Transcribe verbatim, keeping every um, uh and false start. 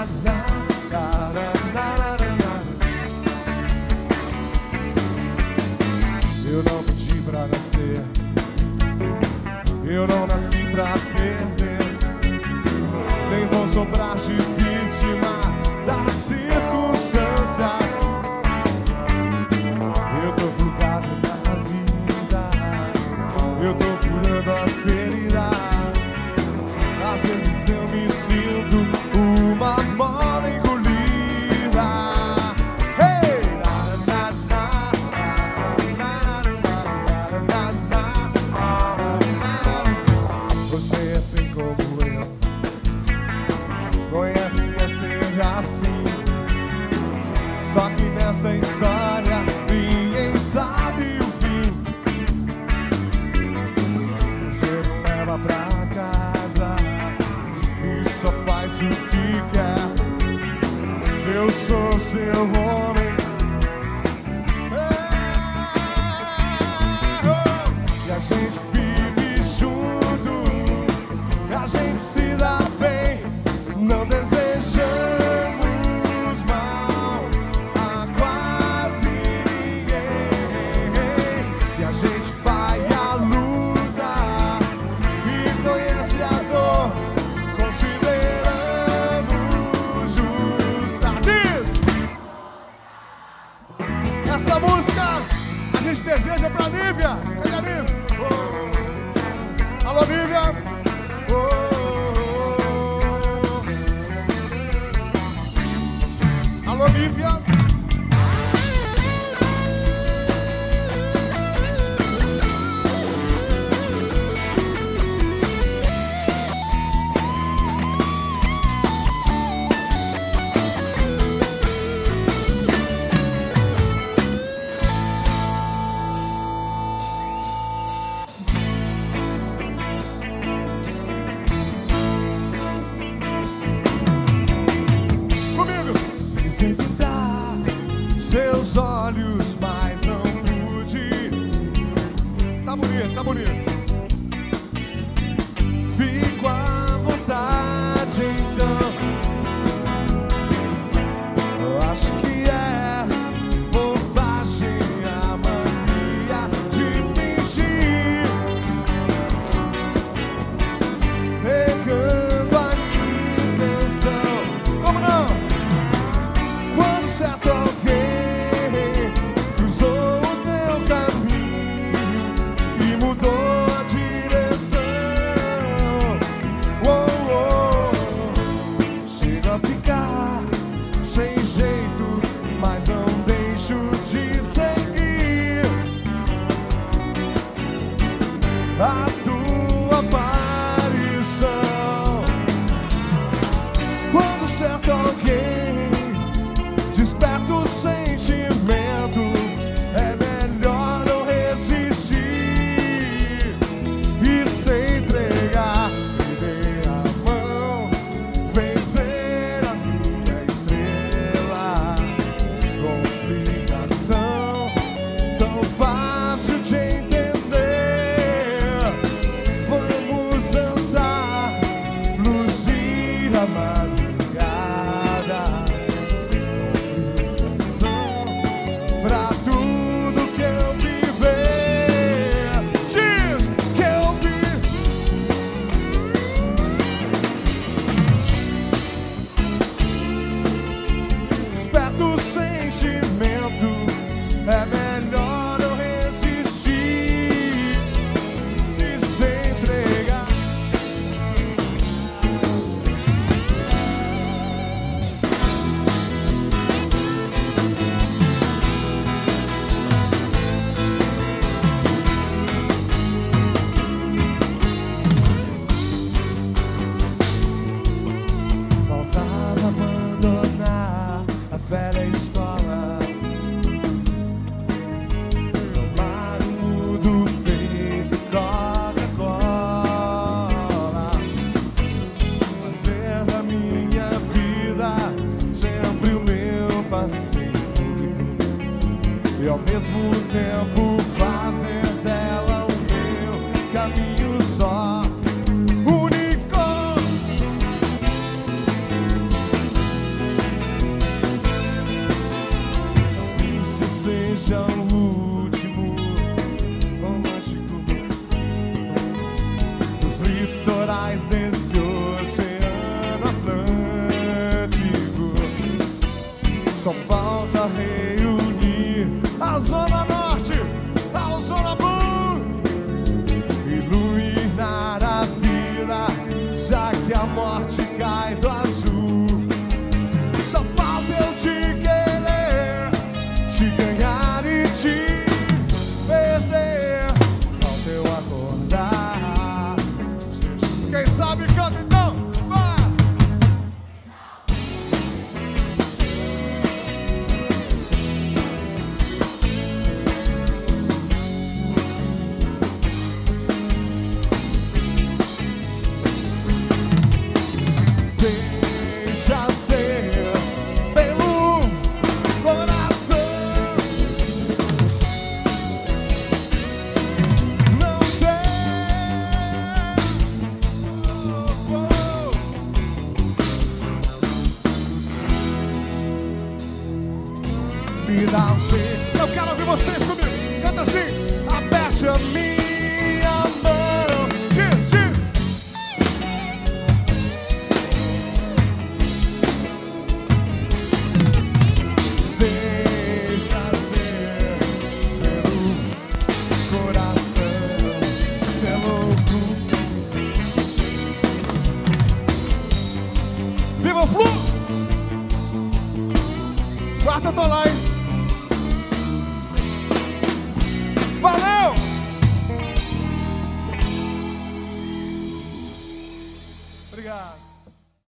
Eu não pedi pra nascer, eu não nasci pra perder, nem vou sobrar de vítima da circunstância. Eu tô plugado na vida, eu tô curando a ferida. Às vezes eu me sinto uma mola engolida. Você tem como eu, conhece que é ser assim. Só que nessa história ninguém sabe o fim. Você não leva pra casa e só faz o que quer. Eu sou seu homem, é, oh. E a gente vive junto, e a gente se dá bem. Não desejamos mal a quase ninguém. E a gente vai à luta e conhece a dor, consideramos justa. Diz! Essa música a gente deseja pra Nívia. Cadê a Nívia? Oh. Alô, Nívia! Oh. Alô, Nívia! Evitar seus olhos, mas não pude. Tá bonito, tá bonito. Fico à vontade, então. Eu acho que é bobagem a mania de fingir, negando a intenção. Como não? Certo, alguém cruzou o teu caminho e mudou a direção. Oh, oh. Chega a ficar sem jeito, mas não deixo de seguir a tua aparição. Quando certo alguém desperta o sentimento, é melhor não resistir e se entregar. Me dê a mão, vencer a minha estrela. Complicação tão fácil de entender. Vamos dançar, luzir a madrugada. Pra tudo que eu viver, diz que eu vi. Desperta o sentimento, é melhor eu resistir e se entregar. Faltava abandonar a velha escola, tomar um mudo feito Coca-Cola, fazer da minha vida sempre o meu passeio e ao mesmo tempo fazer dela o meu caminho só. Único seja o último romântico dos litorais desse oceano Atlântico. Só falta reunir a Zona Norte, a Zona Sul, iluminar a vida, já que a morte cai do azul. Só falta eu te querer, te ganhar e te perder. Falta eu acordar. Quem sabe canta então, vai! Deixa ser pelo coração. Não tem oh, oh. Me dá um beijo. Eu quero ouvir vocês comigo. Canta assim. Aperte a minha mão. Diz, diz. Deixa ser pelo coração, cê é louco. Viva o Flu! Quarta, tô lá, hein? Valeu! Obrigado.